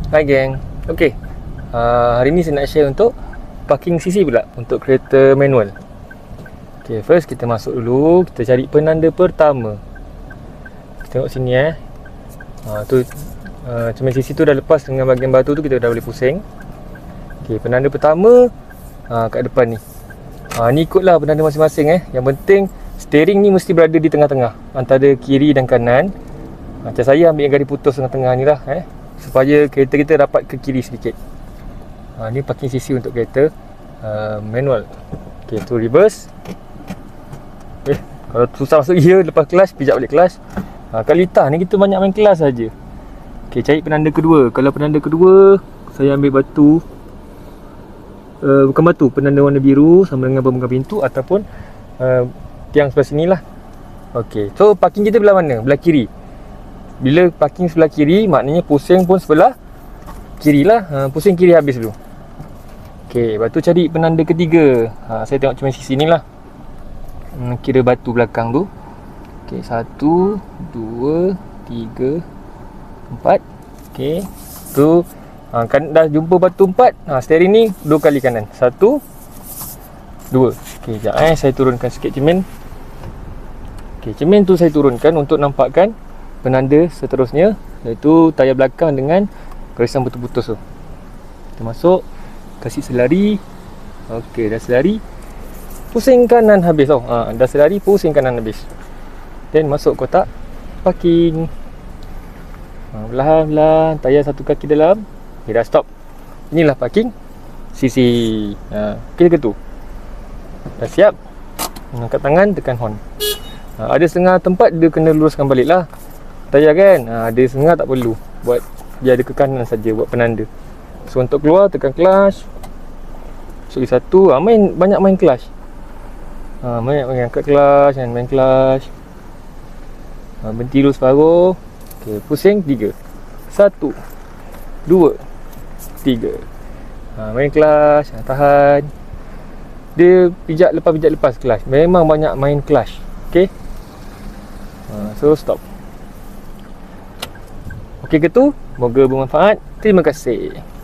Hai geng. Okay, hari ni saya nak share untuk parking CC pula untuk kereta manual. Okay, first kita masuk dulu. Kita cari penanda pertama. Kita tengok sini tu cermin CC tu dah lepas dengan bahagian batu tu, kita dah boleh pusing. Okay, penanda pertama kat depan ni. Ni ikutlah penanda masing-masing Yang penting steering ni mesti berada di tengah-tengah antara kiri dan kanan. Macam saya ambil yang garis putus tengah-tengah ni lah supaya kereta kita dapat ke kiri sedikit. Ni parking CC untuk kereta manual. Okay, tu reverse. Kalau susah masuk gear, lepas kelas, pijak balik kelas. Kat litar ni kita banyak main kelas saja. Okay, cari penanda kedua. Kalau penanda kedua, saya ambil batu, bukan batu, penanda warna biru sama dengan pembuka pintu ataupun tiang sebelah sini lah. Okay, so parking kita belah mana? Belah kiri. Bila parking sebelah kiri, maknanya pusing pun sebelah kiri lah. Pusing kiri habis dulu. Ok, lepas tu cari penanda ketiga. Saya tengok cermin sisi ni lah. Kira batu belakang tu. Ok, 1, 2, 3, 4. Ok, tu kan dah jumpa batu 4. Steering ni 2 kali kanan. 1, 2. Ok, sekejap saya turunkan sikit cermin. Ok, cermin tu saya turunkan untuk nampakkan penanda seterusnya, iaitu tayar belakang dengan garisan putus-putus tu. Kita masuk, kasih selari. Okey, dah selari, pusing kanan habis tau. Dah selari, pusing kanan habis. Then masuk kotak parking. Perlahan-lahan, tayar satu kaki dalam. Okay, dah stop. Inilah parking CC. Okey ke tu? Dah siap. Angkat tangan, tekan horn. Ada setengah tempat dia kena luruskan balik lah tayar kan. Ada setengah tak perlu, buat dia ada ke kanan saja buat penanda. So untuk keluar, tekan clutch. So satu, banyak main clutch. Banyak angkat clutch dan main clutch. Berhenti dulu separuh. Okay, pusing 3. 1, 2, 3. Main clutch, tahan. Dia pijak lepas clutch. Memang banyak main clutch. Okay, so stop. Okey ke tu? Moga bermanfaat. Terima kasih.